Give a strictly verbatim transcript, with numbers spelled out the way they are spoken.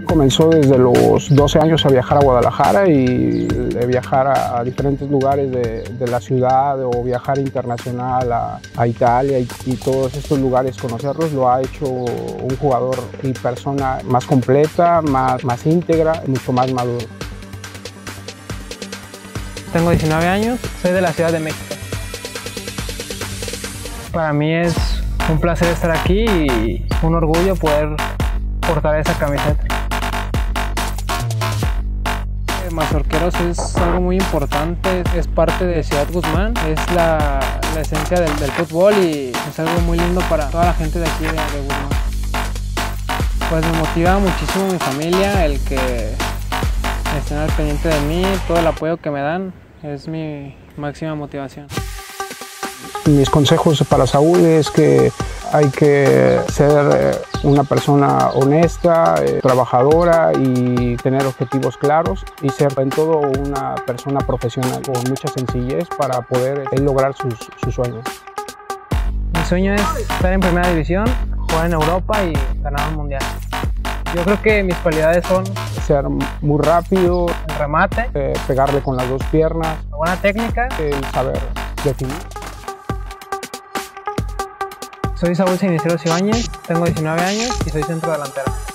comenzó desde los doce años a viajar a Guadalajara y viajar a, a diferentes lugares de, de la ciudad o viajar internacional a, a Italia y, y todos estos lugares conocerlos. Lo ha hecho un jugador y persona más completa, más, más íntegra, mucho más maduro. Tengo diecinueve años, soy de la Ciudad de México. Para mí es un placer estar aquí y un orgullo poder portar esa camiseta. Mazorqueros es algo muy importante, es parte de Ciudad Guzmán, es la, la esencia del, del fútbol y es algo muy lindo para toda la gente de aquí de, de Guzmán. Pues me motiva muchísimo mi familia, el que estén al pendiente de mí, todo el apoyo que me dan es mi máxima motivación. Mis consejos para Saúl es que hay que ser una persona honesta, eh, trabajadora y tener objetivos claros y ser en todo una persona profesional con mucha sencillez para poder eh, lograr sus, sus sueños. Mi sueño es estar en primera división, jugar en Europa y ganar un mundial. Yo creo que mis cualidades son ser muy rápido, el remate, eh, pegarle con las dos piernas, una buena técnica, el saber definir. Soy Saúl Cenicero Ibáñez, tengo diecinueve años y soy centro delantero.